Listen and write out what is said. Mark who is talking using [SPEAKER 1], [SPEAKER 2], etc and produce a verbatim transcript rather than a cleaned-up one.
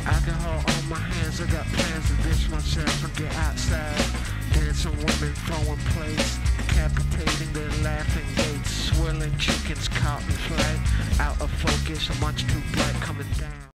[SPEAKER 1] Alcohol on my hands, I got plans to ditch myself and get outside. Dancing women throwing plates, decapitating their laughing gates. Swirling chickens caught in flight, out of focus, much too bright coming down.